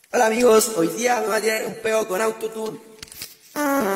Hola amigos, hoy día me voy a tirar un peo con autotune.